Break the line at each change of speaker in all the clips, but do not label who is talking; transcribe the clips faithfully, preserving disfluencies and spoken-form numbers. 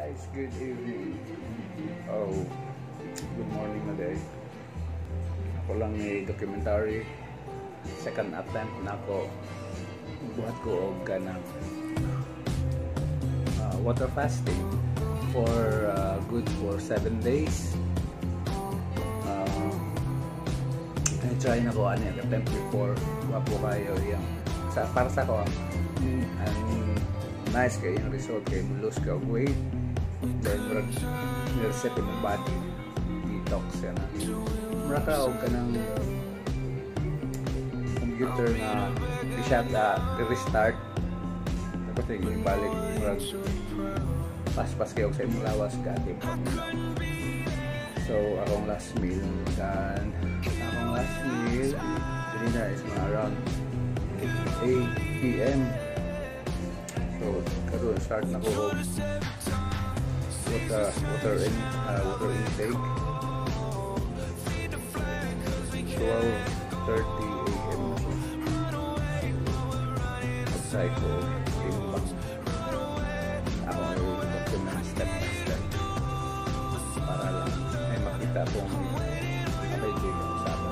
guys, good evening. Oh, good morning na day. Ako lang ni documentary. Second attempt na ako. Buhat ko og kanang uh, water fasting for uh, good for seven days. Uh, I try na ko ano yung attempt before. Wapo kayo yung sa, para sa ko mm, ang nice kayo yung result kayo mo lose ka weight, then murag nireset yung body detox yan na murag ka og ka ng computer na i-shut na i-restart tapos yung ibalik murag pas-pas kayo sa imong lawas ka ating pamulaw. So akong last meal kan akong last meal dinner is mga around eight p m So, karon start na ko water water in uh, water intake twelve thirty a m Outside ko imbang ako ay document step by step para lang ay makita kung ano yung usapan.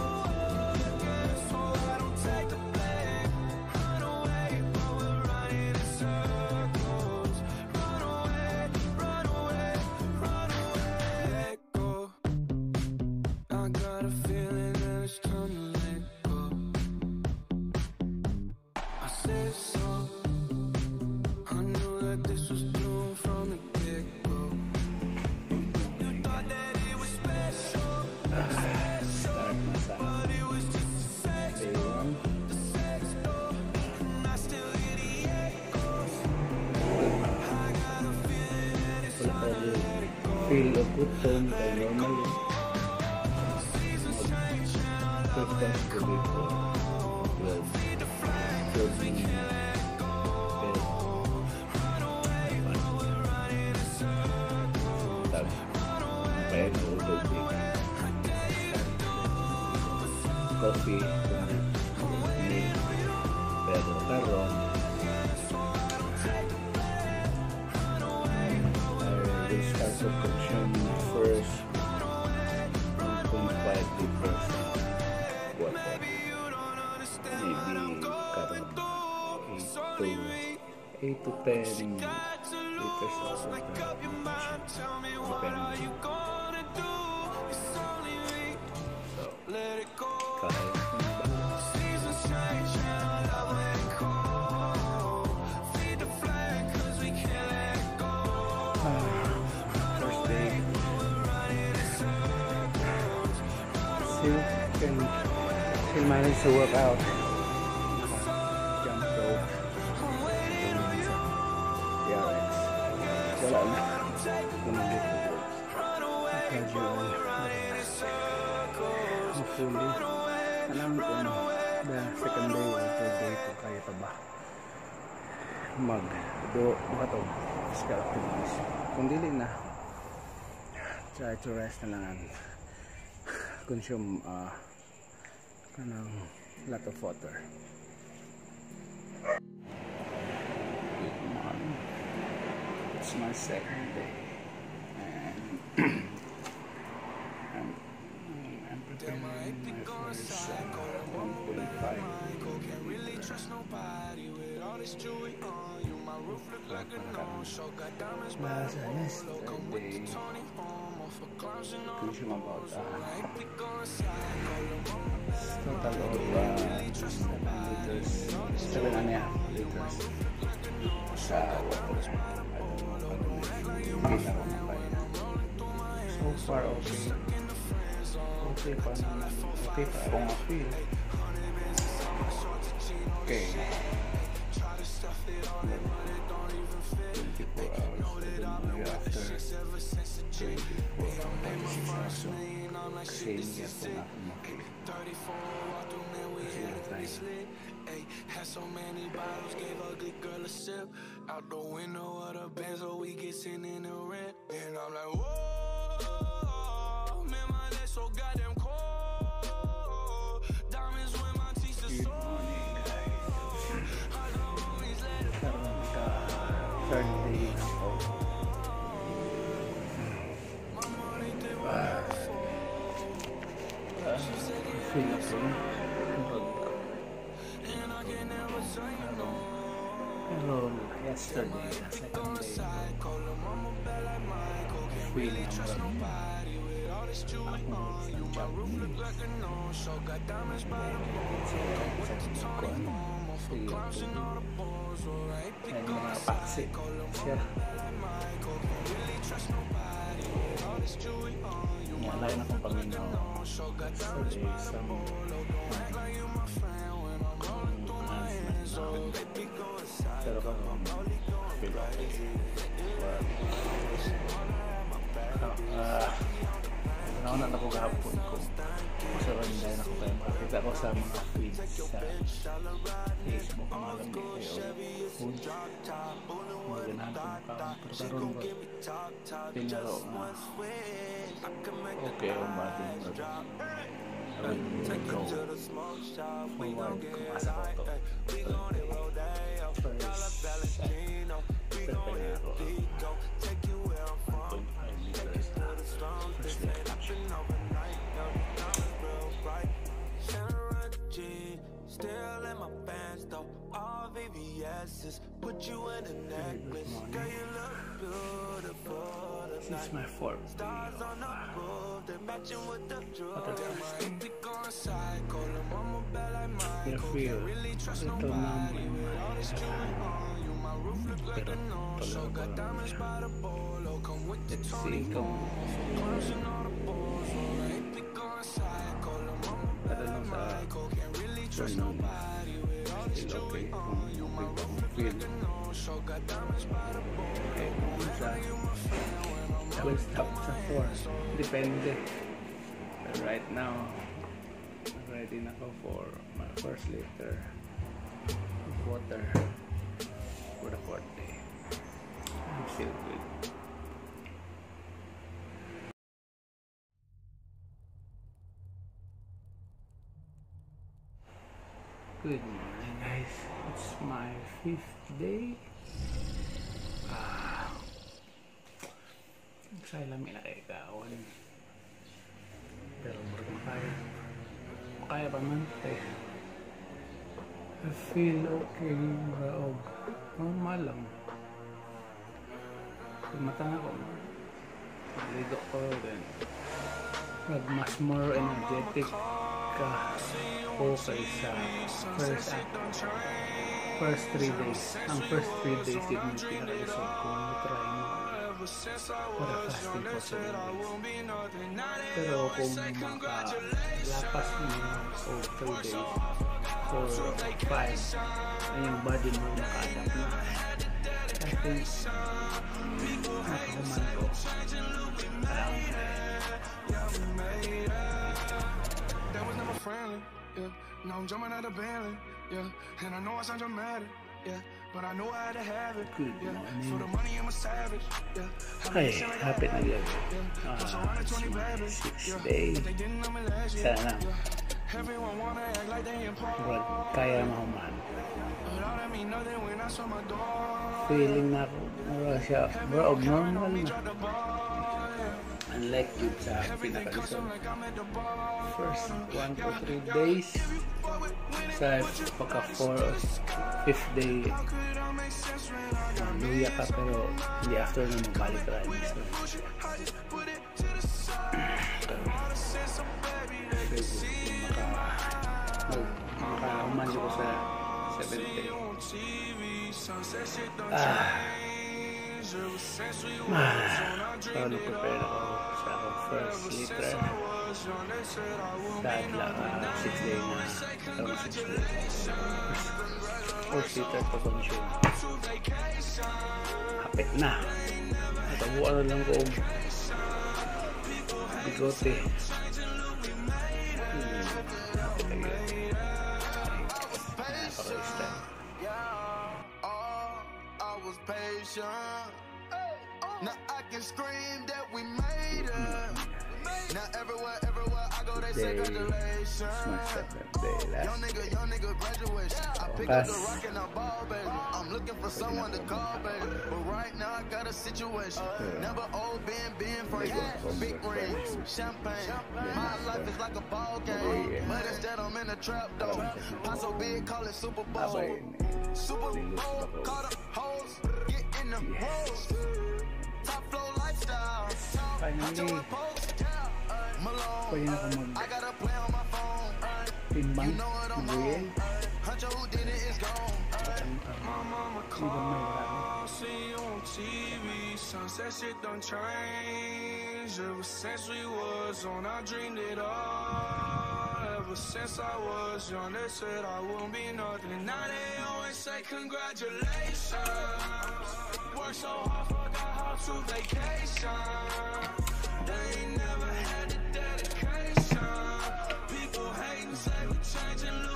Feel a good tone by normally mag-protest ko dito twelve twelve minutes tapos kaya na ulo din coffee milk pero karon start to consume first one point five liters water. Maybe karon eight to ten liters of water. Depende. So, kahit still can still manage to work out. Jump rope, D R X. Wala na. Gumagit ko po. Casual. Hopefully, alam ko na the second day or third day ko kaya pa ba mag do batog scalp-to-base. Kung dili na, try to rest na lang and consume uh, kanang lot of water. Good morning. It's my second day and I'm, I'm preparing my first uh, one point five liter. Nasa yesterday consume about uh, total of uh, seven liters, seven and a half liters sa water. So far okay. Okay pa naman. Okay pa akong feel. Okay. twenty-four hours after twenty-four hours so same yan po na kumaki had so many bottles, gave ugly girl a sip out the window of the Benz, so we get sitting in the rent, and I'm like, whoa, man, my legs so goddamn cold, diamonds when my teeth are so. Good morning, guys. Karoon ka third day na po. Pero yesterday, second day, feeling ang marami akong and mga paksi siya. Malay na kong paminaw yesterday some pero kung feel okay uh, nauna na ako gahapon ko masaranday na ko kayo makakita ko sa mga feeds sa Facebook malam di kayo food mga ganahan ko makaon pero karoon ba pinaro na okay ang body I will go forward kung asa ko to first prepare ako one point five liters na first literature
still in my pants though, all V V S's, put you in a necklace, girl you look beautiful tonight.
This is my fourth
Stars on the roof, they're matching with the jewelry.
video.
We going psycho, the mama bad like Michael.
Feel
Can't really trust
ito
nobody
naman
with all this jewelry on you. My roof look like a no-show, got diamonds by the bolo, come with the
let's
Tony
see kung
Clowns and all the balls, alright. We going psycho, the mama bad
ano
like
sa
Michael. Can't really trust
turn on
nobody with all this
still okay
jewelry
kung
on you. My
big
roof
ang
look
feel
like a no-show, got diamonds by the bolo.
okay kung isa I will stop sa four depende but right now ready na ako for my first liter of water for the fourth day. I'm still good. Good morning guys, it's my fifth day. Ah, Saya lami na kay kaon. Pero murag makaya. Makaya pa man eh. I feel okay raog. Normal lang. Mata na ko. Ligo ko then. Mag mas more energetic ka okay sa first uh, first three days. Ang first three days yun yung pinaka-result ko. Try mo para fasting for seven days. Pero kung makalapas mo o three days or five, ay yung body mo maka-adapt na. I think nakakuman ko around
That was never friendly, yeah. Now I'm jumping out of Bentley, yeah. And I know I sound dramatic, yeah. But I know I had to have it,
Good
yeah.
morning.
For the money I'm a savage, yeah.
Ay, happy na yun. Ah, it's my sixth day. Sana
Everyone wanna act like they important.
wag kaya mahuman.
But all that mean nothing when I saw my door.
Feeling na ako, wala siya, bro, normal na. Unlike yun sa pinaka-result. First one to three days. Sa pagka four or fifth day, luya ka pero hindi after na mabalik ka rin. So, maka-uman ko sa seventh day. Ah, ah, so nag-prepare ako sa akong first liter sa adlang uh, six day na around six days first liter to consume. Hapit na natabuan na lang ko bigote. hmm, hapit na yun. Napaka-instant.
Now I can scream that we made it. Now everywhere, everywhere I go, they
birthday. It's my seventh day last day.
Wakas. I'm looking for someone to call, baby. But right now I got a situation. Never old been, been for you. Big ring, champagne. My life is like a ball game. But instead I'm in a trap though. Not so big, call it Super Bowl. Super Bowl, call the hoes. Get in the hoes. Top flow lifestyle.
Finally, pwede na akong mag-timbang ng buhay.
See you on T V, sunset shit done changed. Ever since we was on, I dreamed it all. Ever since I was young, they said I won't be nothing. Now they always say congratulations. Worked so hard, forgot how to vacation. They ain't never had the dedication. People hating, say we changing.